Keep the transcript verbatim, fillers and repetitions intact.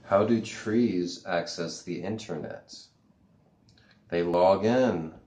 How do trees access the internet? They log in